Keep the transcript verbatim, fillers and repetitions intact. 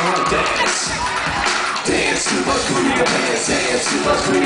wanna dance. Dance to the beat of dance, dance to the beat